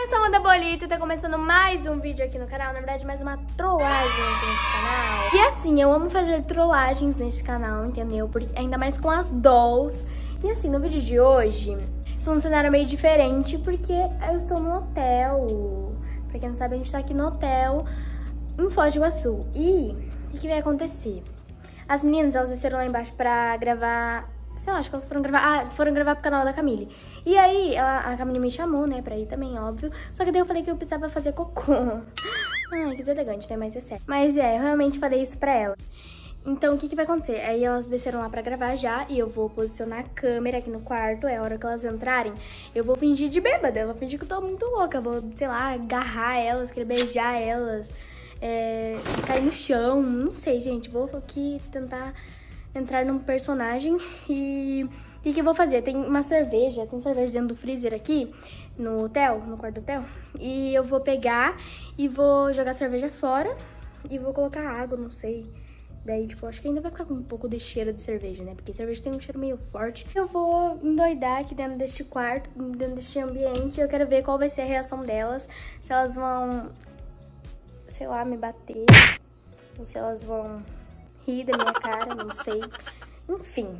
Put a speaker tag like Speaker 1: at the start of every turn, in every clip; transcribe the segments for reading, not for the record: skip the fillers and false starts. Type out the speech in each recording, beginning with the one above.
Speaker 1: Eu sou a Amanda Bolito e tá começando mais um vídeo aqui no canal. Na verdade, mais uma trollagem aqui nesse canal. E assim, eu amo fazer trollagens nesse canal, entendeu? Porque ainda mais com as dolls. E assim, no vídeo de hoje, estou num cenário meio diferente porque eu estou no hotel. Pra quem não sabe, a gente tá aqui no hotel em Foz do Iguaçu. E o que vai acontecer? As meninas, elas desceram lá embaixo pra gravar... Sei lá, acho que elas foram gravar... foram gravar pro canal da Camille. E aí, a Camille me chamou, né, pra ir também, óbvio. Só que daí eu falei que eu precisava fazer cocô. Ai, que deselegante, né, mas é sério. Mas eu realmente falei isso pra ela. Então, o que vai acontecer? Aí elas desceram lá pra gravar já, e eu vou posicionar a câmera aqui no quarto. É a hora que elas entrarem, eu vou fingir de bêbada. Eu vou fingir que eu tô muito louca. Eu vou, sei lá, agarrar elas, querer beijar elas, cair no chão, não sei, gente. Vou aqui tentar entrar num personagem e o que eu vou fazer? Tem uma cerveja, tem cerveja dentro do freezer aqui no hotel, no quarto do hotel. E eu vou pegar e vou jogar a cerveja fora e vou colocar água, não sei. Daí, tipo, acho que ainda vai ficar com um pouco de cheiro de cerveja, né? Porque cerveja tem um cheiro meio forte. Eu vou endoidar aqui dentro deste quarto, dentro deste ambiente. Eu quero ver qual vai ser a reação delas. Se elas vão, sei lá, me bater. Ou se elas vão rir da minha cara, não sei. Enfim,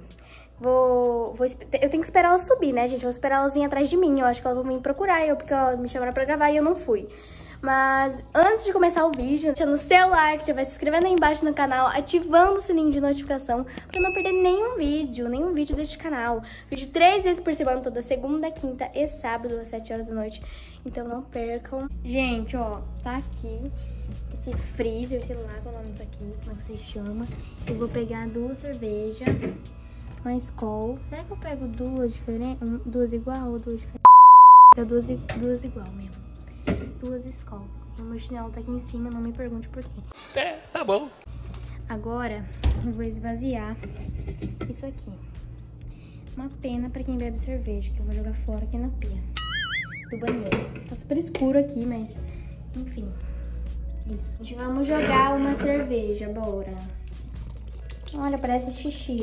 Speaker 1: eu tenho que esperar elas subir, né, gente? Vou esperar elas virem atrás de mim. Eu acho que elas vão me procurar, porque elas me chamaram pra gravar e eu não fui. Mas antes de começar o vídeo, deixando o seu like, já vai se inscrevendo aí embaixo no canal, ativando o sininho de notificação pra não perder nenhum vídeo deste canal. Vídeo 3 vezes por semana, toda segunda, quinta e sábado, às 7 horas da noite. Então não percam. Gente, ó, tá aqui esse freezer, sei lá qual é o nome disso aqui, como é que se chama. Eu vou pegar duas cervejas, uma Skol. Será que eu pego duas diferentes? Duas igual ou duas diferentes? Pego duas igual mesmo. Duas Skol. O meu chinelo tá aqui em cima, não me pergunte por quê.
Speaker 2: Tá bom.
Speaker 1: Agora eu vou esvaziar isso aqui. Uma pena pra quem bebe cerveja, que eu vou jogar fora aqui na pia do banheiro. Tá super escuro aqui, mas enfim. Isso. A gente vamos jogar uma cerveja, bora. Olha, parece xixi.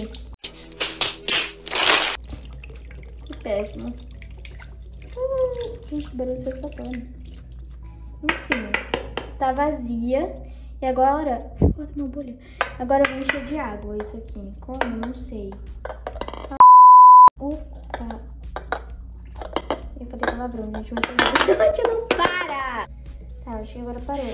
Speaker 1: Que péssimo. Gente, barulho de sapone. Enfim, tá vazia. E agora... Bota meu bolho. Agora eu vou encher de água isso aqui. Como? Não sei. Opa. Eu falei palavrão, gente. Gente, não para! Tá, acho que agora parou.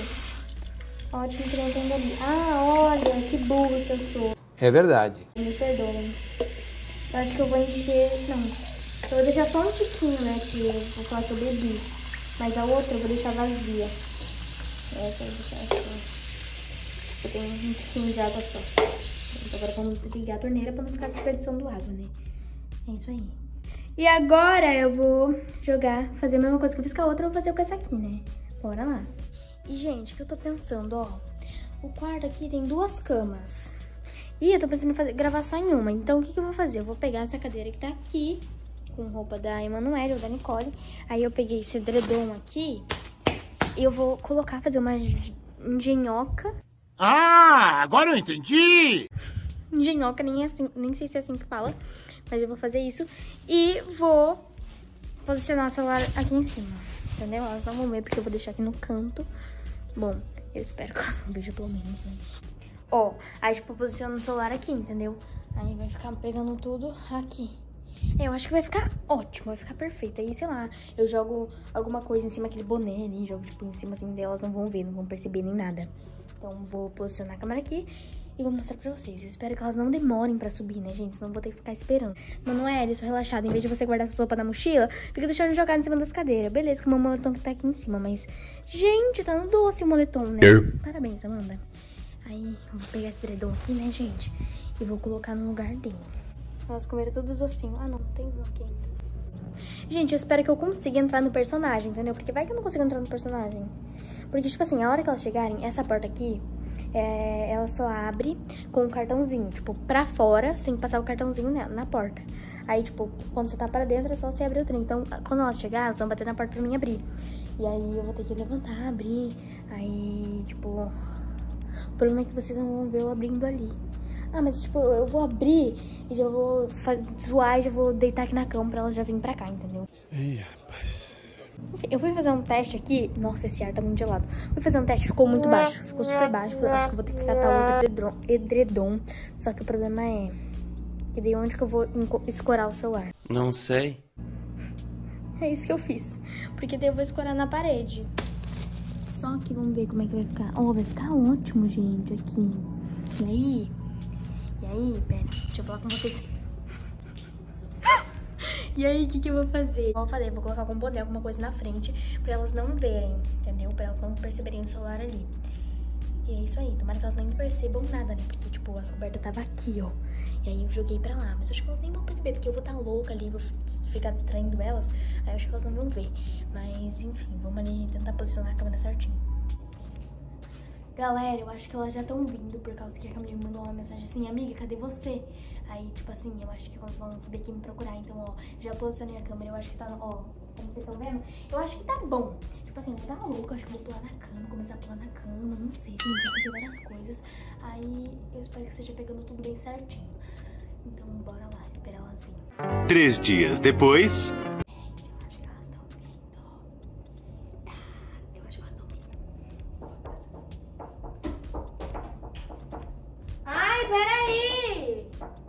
Speaker 1: Ótimo que não tem ali. Ah, olha, que burro que eu sou.
Speaker 2: É verdade.
Speaker 1: Me perdoem. Eu acho que eu vou encher... Não. Eu vou deixar só um tiquinho, né? Que eu vou falar que eu bebi. Mas a outra eu vou deixar vazia. Essa eu vou deixar assim. Eu tenho um tiquinho de água só. Então agora vamos desligar a torneira pra não ficar desperdiçando água, né? É isso aí. E agora eu vou jogar, fazer a mesma coisa que eu fiz com a outra, eu vou fazer com essa aqui, né? Bora lá. E, gente, o que eu tô pensando, ó. O quarto aqui tem duas camas. E eu tô pensando em gravar só em uma. Então, o que eu vou fazer? Eu vou pegar essa cadeira que tá aqui, com roupa da Emanuele ou da Nicole. Aí eu peguei esse edredom aqui e eu vou colocar, fazer uma engenhoca.
Speaker 2: Ah, agora eu entendi!
Speaker 1: Engenhoca, nem sei se é assim que fala. Mas eu vou fazer isso e vou posicionar o celular aqui em cima. Entendeu? Elas não vão ver porque eu vou deixar aqui no canto. Bom, eu espero que elas não vejam pelo menos, né? Ó, aí tipo, eu posiciono o celular aqui, entendeu? Aí vai ficar pegando tudo aqui. Eu acho que vai ficar ótimo, vai ficar perfeito. Aí, sei lá, eu jogo alguma coisa em cima daquele boné ali, jogo tipo em cima assim delas, não vão ver, não vão perceber nem nada. Então vou posicionar a câmera aqui e vou mostrar pra vocês. Eu espero que elas não demorem pra subir, né, gente? Senão eu vou ter que ficar esperando. Manoel, sou relaxada. Em vez de você guardar sua sopa na mochila, fica deixando jogar em cima das cadeiras. Beleza, que o meu moletom tá aqui em cima, mas... Gente, tá no doce o moletom, né? Parabéns, Amanda. Aí, eu vou pegar esse edredom aqui, né, gente? E vou colocar no lugar dele. Elas comeram todos os ossinhos. Ah, não, tem um aqui ainda. Gente, eu espero que eu consiga entrar no personagem, entendeu? Porque vai que eu não consigo entrar no personagem. Porque, tipo assim, a hora que elas chegarem, essa porta aqui... ela só abre com um cartãozinho, tipo, pra fora, você tem que passar o cartãozinho na porta. Aí, tipo, quando você tá pra dentro, é só você abrir o trem. Então, quando elas chegarem, elas vão bater na porta pra mim abrir. E aí, eu vou ter que levantar, abrir. Aí, tipo, o problema é que vocês não vão ver eu abrindo ali. Ah, mas, tipo, eu vou abrir e já vou zoar e já vou deitar aqui na cama pra elas já virem pra cá, entendeu?
Speaker 2: Ih, rapaz.
Speaker 1: eu fui fazer um teste aqui. Nossa, esse ar tá muito gelado. Fui fazer um teste, ficou muito baixo. Ficou super baixo. Acho que eu vou ter que catar outro edredom. Só que o problema é... que daí onde que eu vou escorar o celular?
Speaker 2: Não sei.
Speaker 1: É isso que eu fiz. Porque daí eu vou escorar na parede. Só que vamos ver como é que vai ficar. Ó, vai ficar ótimo, gente, aqui. E aí, pera, deixa eu falar com vocês. E aí, o que eu vou fazer? Igual eu falei, eu vou colocar algum boné, alguma coisa na frente, pra elas não verem, entendeu? Pra elas não perceberem o celular ali. E é isso aí, tomara que elas nem percebam nada, né? Porque, tipo, as cobertas tava aqui, ó. E aí eu joguei pra lá, mas eu acho que elas nem vão perceber, porque eu vou estar louca ali, vou ficar distraindo elas. Aí eu acho que elas não vão ver. Mas, enfim, vamos ali tentar posicionar a câmera certinho. Galera, eu acho que elas já estão vindo, por causa que a câmera me mandou uma mensagem assim: amiga, cadê você? Aí, tipo assim, eu acho que elas vão subir aqui e me procurar. Então, ó, já posicionei a câmera, eu acho que tá, ó, como vocês estão vendo, eu acho que tá bom. Tipo assim, eu vou dar louca, eu acho que eu vou pular na cama, começar a pular na cama, não sei, gente, vou fazer várias coisas. Aí, eu espero que esteja pegando tudo bem certinho. Então, bora lá, esperar elas virem.
Speaker 3: 3 dias depois...
Speaker 1: Ai, peraí!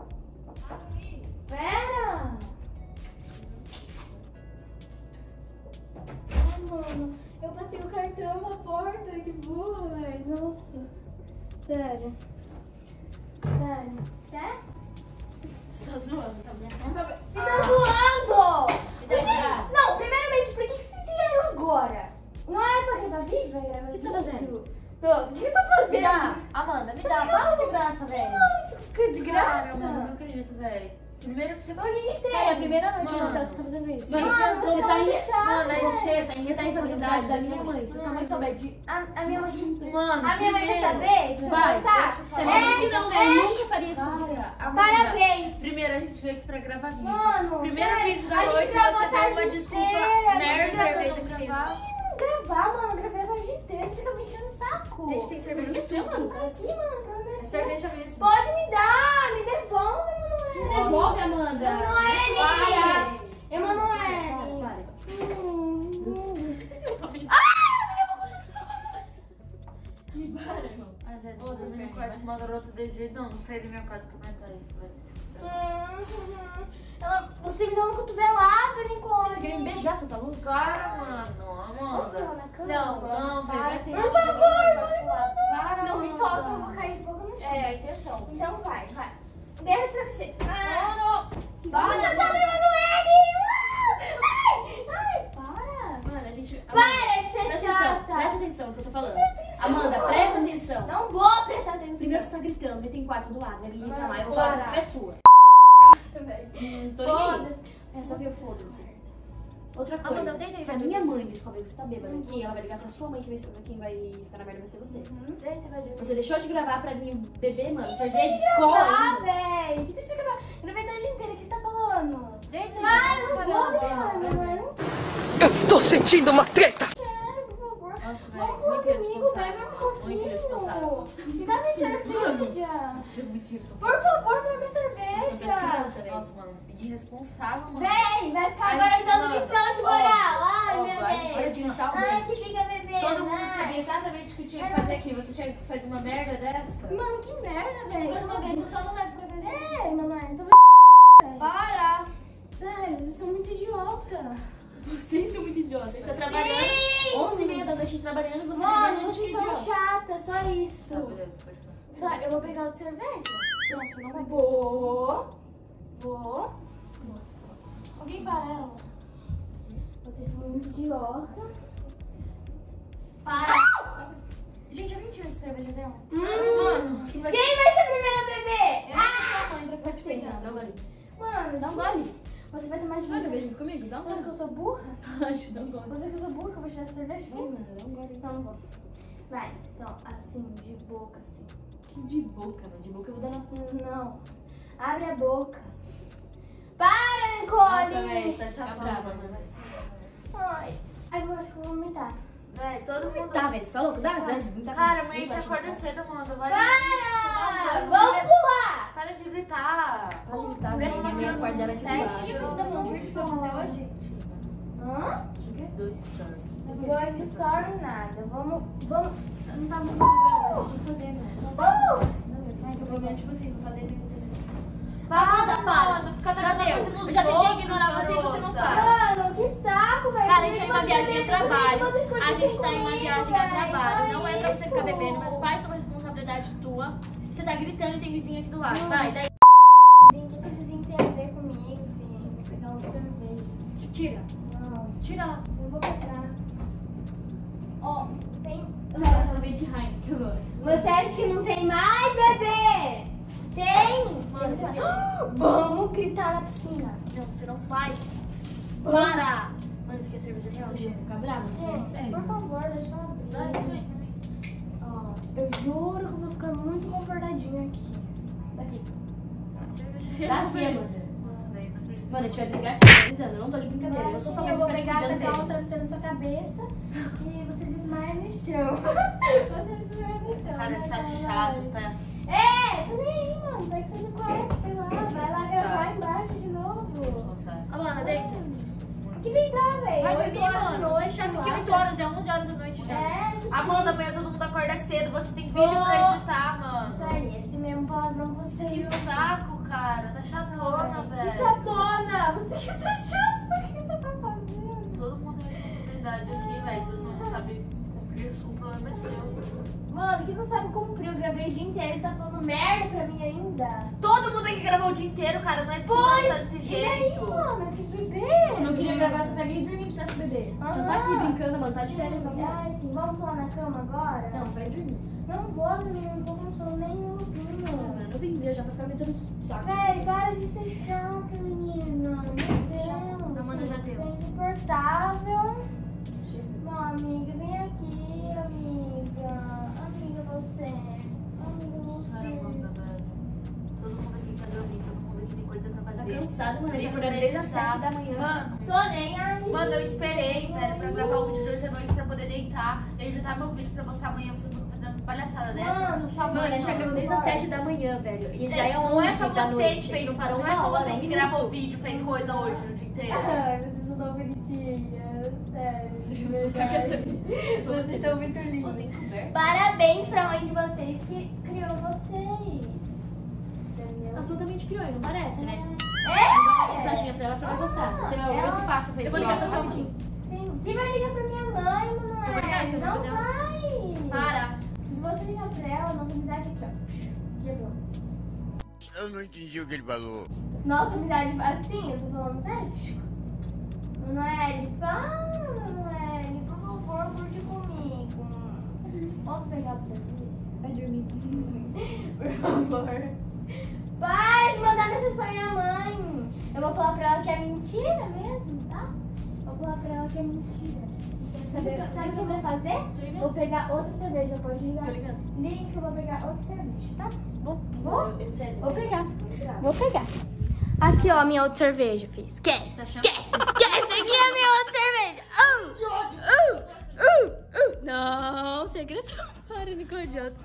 Speaker 1: Pera! Ai, mano, eu passei o cartão na porta, que burra, velho. Nossa. Sério. Quer?
Speaker 4: Você tá zoando, tá minha conta?
Speaker 1: Você tá zoando! Não, primeiramente, por que vocês vieram agora? Não era pra gravar vídeo? Vai gravar vídeo?
Speaker 4: O que você tá fazendo?
Speaker 1: O que eu tô fazendo?
Speaker 4: Me dá, Amanda, me dá. Para de graça, velho.
Speaker 1: Fica de graça.
Speaker 4: Cara, mano, não acredito, velho. Primeiro que você
Speaker 1: O que tem?
Speaker 4: É a primeira noite que você tá fazendo isso.
Speaker 1: Mano,
Speaker 4: Você tá em...
Speaker 1: chato,
Speaker 4: Mano, você tá em responsabilidade da minha mãe. Se sua mãe souber de...
Speaker 1: A minha mãe...
Speaker 4: Mano,
Speaker 1: A minha mãe quer saber? Se
Speaker 4: vai,
Speaker 1: tá?
Speaker 4: você vai que não, né? Eu nunca faria isso com você.
Speaker 1: Parabéns.
Speaker 5: Primeiro a gente veio aqui pra gravar vídeo.
Speaker 1: Mano,
Speaker 5: Primeiro
Speaker 1: sério,
Speaker 5: vídeo da
Speaker 1: a gente
Speaker 5: noite
Speaker 1: gravou
Speaker 5: você
Speaker 1: a
Speaker 5: deu uma
Speaker 1: tarde
Speaker 5: desculpa
Speaker 1: inteira,
Speaker 5: merda
Speaker 4: cerveja
Speaker 5: pra
Speaker 4: que
Speaker 5: gravar.
Speaker 1: Gravar, mano, gravei a tarde inteira, você fica me enchendo o saco.
Speaker 4: Gente, tem cerveja seu, mano.
Speaker 1: Aqui, mano, pra mim
Speaker 4: É cerveja mesmo.
Speaker 1: Pode me dar, me devolve, Emanuele.
Speaker 4: Devolve, Amanda.
Speaker 1: Emanuele. Emanuele.
Speaker 5: Ai, velho, você vem no quarto com uma garota desse jeito. Não sai da minha casa pra comentar isso, velho.
Speaker 1: Você me deu uma cotovelada, Nicole.
Speaker 4: Você queria me beijar, você tá louco?
Speaker 5: Para, mano, Amanda. Não,
Speaker 4: Vai
Speaker 5: velho.
Speaker 4: ter
Speaker 1: Por favor,
Speaker 5: Para,
Speaker 1: não me
Speaker 5: Amanda.
Speaker 1: solta, eu vou cair de boca no chão.
Speaker 4: É a intenção.
Speaker 1: Então vai. Beijo pra você.
Speaker 4: Mano,
Speaker 1: Você
Speaker 4: para.
Speaker 1: tá me Emanuele! Ai, para!
Speaker 4: Mano, a gente...
Speaker 1: Para de ser
Speaker 4: Presta atenção,
Speaker 1: chata!
Speaker 4: presta atenção no que eu tô falando.
Speaker 1: Presta atenção.
Speaker 4: Amanda, presta atenção.
Speaker 1: Não vou prestar atenção.
Speaker 4: Primeiro você tá gritando, tem quarto do lado, vai vir reclamar, eu vou
Speaker 1: Bora.
Speaker 4: falar que é sua.
Speaker 1: Também.
Speaker 4: Tô nem aí. É só que eu foda-se. Outra coisa,
Speaker 5: Amanda, deita
Speaker 4: se a minha mãe descobrir que você tá bêbada aqui, ela vai ligar pra sua mãe, quem vai ficar na merda vai ser você.
Speaker 5: Deita, velho.
Speaker 4: Você deixou de gravar pra vir beber, mano, cerveja,
Speaker 1: Ah,
Speaker 4: escola.
Speaker 1: véi! Que deixa eu gravar? Gravei a tarde inteira, o que você tá falando?
Speaker 5: Deita,
Speaker 1: Para, não
Speaker 5: velho.
Speaker 1: vou, Emanuele. Não
Speaker 3: Eu estou sentindo uma treta!
Speaker 1: quero, por favor.
Speaker 5: Nossa,
Speaker 1: Vamos
Speaker 5: velho,
Speaker 1: pular
Speaker 5: muito
Speaker 1: comigo, bebe
Speaker 5: irresponsável.
Speaker 1: um pouquinho.
Speaker 5: Muito irresponsável.
Speaker 1: Me dá minha cerveja.
Speaker 5: Você é muito
Speaker 1: Por
Speaker 5: irresponsável.
Speaker 1: favor, me dá minha
Speaker 4: Você não fez
Speaker 1: cerveja.
Speaker 4: criança, velho.
Speaker 5: Nossa, mano, irresponsável, mano.
Speaker 1: Vem, vai ficar
Speaker 5: Ai,
Speaker 1: agora dando
Speaker 5: mano,
Speaker 1: lição de
Speaker 5: ó,
Speaker 1: moral. Ai,
Speaker 5: ó,
Speaker 1: meu
Speaker 5: vai,
Speaker 1: Deus.
Speaker 5: vai gritar o
Speaker 1: Ai,
Speaker 5: bem.
Speaker 1: que fica bebendo.
Speaker 5: Todo mundo
Speaker 1: ai.
Speaker 5: sabia exatamente o que tinha que fazer aqui. Você tinha que fazer uma merda dessa?
Speaker 1: Mano, que merda, velho.
Speaker 4: Próxima vez eu só não levo pra beber.
Speaker 1: É, mamãe, tô
Speaker 4: Para!
Speaker 1: sério, vocês são muito idiota.
Speaker 4: Vocês são muito idiotas. A gente tá trabalhando.
Speaker 1: Sim.
Speaker 4: 11h30 da noite trabalhando e você
Speaker 1: Mano,
Speaker 4: bebendo, a gente
Speaker 1: vocês
Speaker 4: que
Speaker 1: são
Speaker 4: idiota.
Speaker 1: chatas, só isso.
Speaker 5: Tá, beleza, pode falar.
Speaker 1: Só, eu vou pegar o cerveja.
Speaker 4: Não, você não vai.
Speaker 1: Vou.
Speaker 4: Alguém para ela.
Speaker 1: Vocês são muito idiotas.
Speaker 4: Para! Gente, alguém tira essa cerveja dela?
Speaker 5: Mano,
Speaker 4: Quem vai
Speaker 1: Quem vai ser a primeira a beber?
Speaker 4: Eu vou chamar a mãe pra participar. Dá um gole.
Speaker 1: Mano,
Speaker 4: Dá um gole.
Speaker 1: você vai tomar de
Speaker 4: Vai
Speaker 1: mim.
Speaker 4: beber junto comigo? Dá um
Speaker 1: Você acha que
Speaker 4: gole.
Speaker 1: eu sou burra?
Speaker 4: Acho, dá um gole.
Speaker 1: Você acha que eu sou burra que eu vou te dar essa cerveja?
Speaker 4: Sim,
Speaker 1: Sim.
Speaker 4: mano, dá um gole.
Speaker 1: Então, não vou. Vai, então, assim, de boca, assim.
Speaker 4: Que de boca, mano. De boca eu vou dar na...
Speaker 1: Não. Abre a boca. Para, Nicole!
Speaker 5: nossa, velho, tá
Speaker 4: Tá
Speaker 5: chapando,
Speaker 4: brava,
Speaker 5: mano.
Speaker 4: mano.
Speaker 1: Ai, eu acho que eu vou vomitar.
Speaker 5: Véi, todo mundo...
Speaker 4: Tá, velho, você tá louco? Dá, Zé.
Speaker 5: Cara, amanhã a gente acorda cedo, Amanda. Vai.
Speaker 1: Para!
Speaker 5: Não,
Speaker 1: Vamos pular!
Speaker 5: Para de gritar.
Speaker 4: Pode gritar,
Speaker 5: Parece
Speaker 4: minha
Speaker 5: uma
Speaker 4: mãe
Speaker 5: criança
Speaker 4: acorda ela
Speaker 5: de
Speaker 4: aqui do
Speaker 5: sete.
Speaker 4: lado.
Speaker 5: Você tá falando de
Speaker 1: Hã?
Speaker 4: O quê?
Speaker 5: quê? 2 stories.
Speaker 1: 2 stories nada. Vamos.
Speaker 4: Eu não tava muito brava, mas tinha que fazer, né? Ai, que o problema é tipo assim, não fazer
Speaker 5: Para. Já deu. Eu já tentei ignorar você e você não para.
Speaker 1: Mano, que saco, velho.
Speaker 5: Cara, a gente tá em uma viagem a trabalho. A gente tá em uma viagem a trabalho. Não é pra você ficar bebendo. Meus pais são responsabilidade tua. Você tá gritando e tem vizinho aqui do lado. Vai, daí.
Speaker 1: O que vocês têm a ver comigo, filho? Vou pegar um sorvete.
Speaker 5: Tira.
Speaker 1: Não,
Speaker 5: Tira lá.
Speaker 1: eu vou pegar. Ó, tem.
Speaker 4: sorvete Heineken agora.
Speaker 1: Você acha que não tem mais, bebê? Tem! Vamos gritar na piscina.
Speaker 5: Não, você não vai. Para. Mano, isso aqui é cerveja real.
Speaker 4: Você vai ficar brava?
Speaker 1: Gente, por favor, deixa eu abrir. Ó, eu juro que eu vou ficar muito comportadinha aqui. Daqui.
Speaker 4: Daqui, Amanda.
Speaker 5: Nossa, velho, não acredito.
Speaker 4: Mano, a gente vai brigar aqui, tá avisando. Eu não tô de brincadeira. Eu sou só
Speaker 1: eu vou
Speaker 4: pra ficar
Speaker 1: pegar,
Speaker 4: te
Speaker 1: tacar um
Speaker 4: cuidando dele.
Speaker 1: travesseiro na sua cabeça e você desmaia no chão. Você desmaia no chão.
Speaker 5: Cara, você tá
Speaker 1: Vai,
Speaker 5: chato,
Speaker 1: vai.
Speaker 5: você tá...
Speaker 1: É, tô nem aí, mano. Vai que você no quarto, sei lá. Vai lá gravar embaixo de novo.
Speaker 5: Responsável. Amanda, deita.
Speaker 1: Que deitar, velho.
Speaker 5: Vai
Speaker 1: 8
Speaker 5: dormir,
Speaker 1: horas da
Speaker 5: mano. Você é
Speaker 1: noite,
Speaker 5: chato que
Speaker 1: lá.
Speaker 5: 8 horas, é 11 horas da noite já.
Speaker 1: É,
Speaker 5: Amanda, amanhã todo mundo acorda cedo, você tem vídeo pra editar, mano.
Speaker 1: isso aí, esse mesmo palavrão você.
Speaker 5: Que saco, cara. Tá chatona, velho.
Speaker 1: Que chatona! Você que tá chata, o que você tá fazendo?
Speaker 5: Todo mundo tem responsabilidade aqui, velho. Se você não sabe cumprir, o problema é seu.
Speaker 1: Mano, que não sabe cumprir, eu gravei o dia inteiro, você tá falando merda pra mim ainda?
Speaker 5: Todo mundo aqui gravou o dia inteiro, cara. Não é desconversar desse
Speaker 1: E aí,
Speaker 5: jeito.
Speaker 1: mano, eu quis beber.
Speaker 4: Eu não queria gravar, só peguei e dormi pra você beber. Você tá aqui brincando, mano. Tá de férias, não.
Speaker 1: Ai, sim, vamos pular na cama agora?
Speaker 4: Não, você vai dormir.
Speaker 1: Não vou dormir, não tô com sono nenhumzinho.
Speaker 4: Mano, eu vim viajar pra ficar metendo saco.
Speaker 1: Véi, para de ser chata, menina. Meu Deus.
Speaker 5: Amanda já deu.
Speaker 1: Você é insuportável. Não, amiga, vem aqui, amiga. Amiga, você. Amiga, você.
Speaker 5: Caramba, velho. Todo mundo aqui quer dormir, todo mundo aqui tem coisa pra
Speaker 4: Tá
Speaker 5: fazer.
Speaker 4: cansado, mano. A gente acordou desde as 7 da manhã.
Speaker 5: Mano,
Speaker 1: Tô nem aí.
Speaker 5: mano, eu esperei, velho, pra gravar o vídeo de hoje à noite pra poder deitar. E editar meu vídeo pra mostrar amanhã. Você fica fazendo palhaçada dessa.
Speaker 1: Mano,
Speaker 5: Essa
Speaker 4: Mano, a gente já gravou desde as 7 da manhã, velho. E já é
Speaker 5: não é
Speaker 4: 11
Speaker 5: só
Speaker 4: da
Speaker 5: você
Speaker 4: noite.
Speaker 5: que
Speaker 4: A gente
Speaker 5: fez,
Speaker 4: não parou
Speaker 5: não é só
Speaker 4: uma hora,
Speaker 5: você
Speaker 4: um
Speaker 5: que gravou o
Speaker 4: minuto.
Speaker 5: vídeo, fez coisa hoje no dia inteiro.
Speaker 1: Ai, vocês são tão bonitinhas. Sério. de
Speaker 4: Você quer
Speaker 1: verdade. Vocês são muito
Speaker 5: Pô,
Speaker 1: lindas.
Speaker 5: tem coberta?
Speaker 1: Parabéns pra mãe de vocês que criou vocês. Entendeu?
Speaker 4: A sua também te criou, não parece, né?
Speaker 1: É!
Speaker 4: Dá uma mensaginha pra ela, você vai gostar. Você vai ver esse passo feito.
Speaker 5: Eu vou ligar pra tua mãe.
Speaker 1: Sim. Quem vai ligar pra minha mãe, Manoel?
Speaker 5: Eu vou ligar, eu
Speaker 1: Não
Speaker 5: vou ligar.
Speaker 1: vai.
Speaker 5: Para.
Speaker 1: Se você ligar pra ela, nossa amizade aqui, ó. Quebrou.
Speaker 2: Eu não entendi o que ele falou.
Speaker 1: Nossa amizade, assim, eu tô falando sério. Manoel, para, Manoel. Por favor, curte comigo. Posso pegar pra você?
Speaker 4: Vai dormir.
Speaker 1: Por favor. Para de mandar mensagem pra minha mãe. Eu vou falar pra ela que é mentira mesmo, tá? Vou falar pra ela que é mentira. Sabe o que eu vou fazer? Vou pegar outra cerveja, pode ligar?
Speaker 5: Tô ligando.
Speaker 1: Liga que eu vou pegar outra cerveja, tá? Vou
Speaker 4: Sério.
Speaker 1: Vou pegar. Vou pegar. Aqui, ó, a minha outra cerveja, filho. Esquece, esquece. Aqui é a minha outra cerveja. Não, segredo. Para, Nicodiota.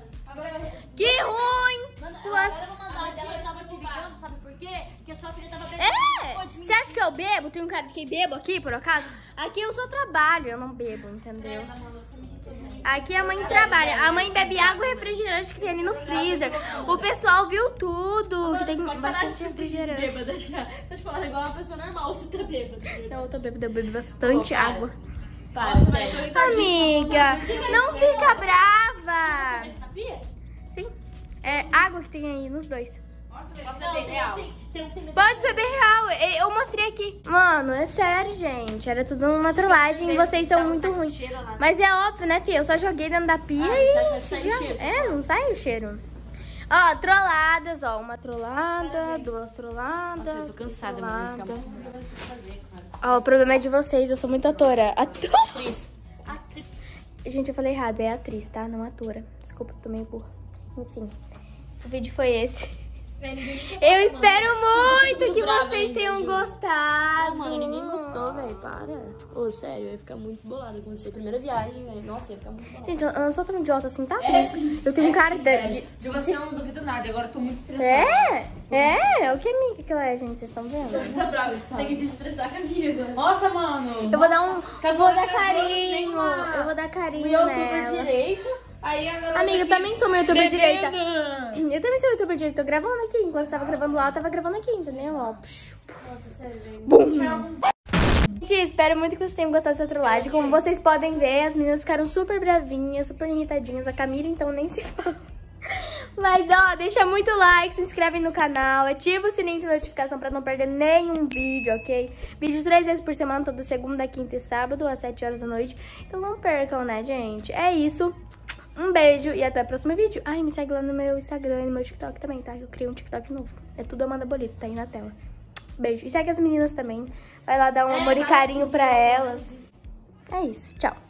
Speaker 1: Que ruim. Suas...
Speaker 5: Agora eu vou mandar. Ela tava te ligando, sabe por quê? Porque a sua filha tava bebendo.
Speaker 1: É! Você acha que eu bebo? Tem um cara que bebo aqui, por acaso? Aqui eu só trabalho, eu não bebo, entendeu? Aqui a mãe trabalha. A mãe bebe água e refrigerante que tem ali no freezer. O pessoal viu tudo, que tem bastante refrigerante.
Speaker 4: Bêbada já. Pode falar igual uma pessoa normal, você tá bêbada.
Speaker 1: Não, eu tô bêbada, eu bebo bastante água.
Speaker 4: Para,
Speaker 5: Nossa,
Speaker 4: sério.
Speaker 5: velho, eu
Speaker 1: Amiga, não fica brava.
Speaker 4: Deixa na pia?
Speaker 1: Sim, é água que tem aí nos dois.
Speaker 5: Nossa,
Speaker 4: Não,
Speaker 5: velho, real.
Speaker 4: tem
Speaker 1: Pode beber real, eu mostrei aqui. Mano, é sério, gente. Era tudo uma trollagem e vocês são muito ruins. Mas é óbvio, né, filha? Eu só joguei dentro da pia
Speaker 4: vai sair o
Speaker 1: já...
Speaker 4: cheiro,
Speaker 1: É, não sai o cheiro. Ó, trolladas, ó. Uma trollada, duas trolladas.
Speaker 4: Nossa, eu tô cansada,
Speaker 1: três
Speaker 4: mano.
Speaker 1: trolladas.
Speaker 4: Fazer, cara.
Speaker 1: Ó, o problema é de vocês, eu sou muito atora.
Speaker 4: Atriz.
Speaker 1: Gente, eu falei errado, é atriz, tá? Não atora. Desculpa, tô meio burra. Enfim, o vídeo foi esse. Eu espero muito que vocês tenham gostado.
Speaker 4: Não, mano, ninguém gostou, velho. Para. Ô, sério, eu ia ficar muito bolada com você. Primeira viagem, velho. Nossa, eu ia ficar muito bolada.
Speaker 1: Gente, eu não sou tão idiota assim, tá? Eu tenho cara de...
Speaker 6: De você eu não duvido nada, agora eu tô muito estressada.
Speaker 1: O que amiga que ela é, gente? Vocês estão vendo?
Speaker 4: Tá bravo, tem que desestressar com a amiga.
Speaker 6: Nossa, mano.
Speaker 1: Eu vou dar um... Eu vou dar
Speaker 6: gravando
Speaker 1: carinho.
Speaker 6: nenhuma-
Speaker 1: Eu vou dar carinho
Speaker 6: O youtuber
Speaker 1: nela.
Speaker 6: direito. Aí agora
Speaker 1: Amiga, eu também sou uma youtuber direita.
Speaker 6: Bebendo.
Speaker 1: Eu também sou youtuber direita. Tô gravando aqui. Enquanto você tava gravando lá, eu tava gravando aqui, entendeu? Ó.
Speaker 4: Nossa, sério, velho.
Speaker 1: Bum. Gente, espero muito que vocês tenham gostado dessa trollagem. Como vocês podem ver, as meninas ficaram super bravinhas, super irritadinhas. A Camila, então, nem se fala. Mas, ó, deixa muito like, se inscreve no canal, ativa o sininho de notificação pra não perder nenhum vídeo, ok? Vídeos 3 vezes por semana, toda segunda, quinta e sábado, às 7 horas da noite. Então não percam, né, gente? É isso. Um beijo e até o próximo vídeo. Ai, me segue lá no meu Instagram e no meu TikTok também, tá? Eu criei um TikTok novo. É tudo Amanda Bolito, tá aí na tela. Beijo. E segue as meninas também. Vai lá dar um amor e carinho pra elas. É isso. Tchau.